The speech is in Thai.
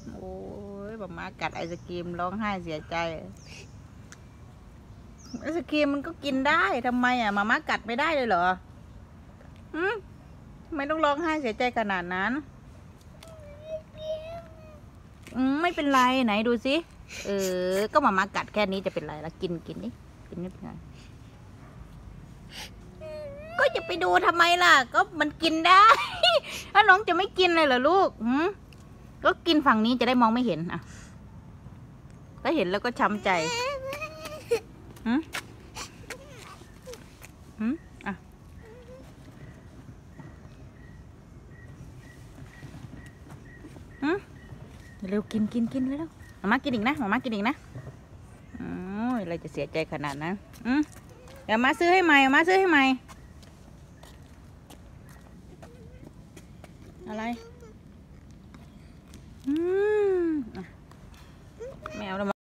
โอ้ยแบบมากัดไอศกรีมร้องไห้เสียใจไอศกรีมมันก็กินได้ทำไมอ่ะมากัดไม่ได้เลยเหรอไม่ต้องร้องไห้เสียใจขนาดนั้นไม่เป็นไรไหนดูสิก็มากัดแค่นี้จะเป็นไรล่ะกินนี่กินนิดหน่อยก็จะไปดูทำไมล่ะก็มันกินได้ถ้าน้องจะไม่กินเลยเหรอลูกก็กินฝั่งนี้จะได้มองไม่เห็นอ่ะก็เห็นแล้วก็ช้ำใจอ่ะเร็วกินเลยแล้วมากินอีกนะมากินอีกนะอะไรจะเสียใจขนาดนั้นเดี๋ยวมาซื้อให้ใหม่มาซื้อให้ใหม่อะไรไม่เอาแล้ว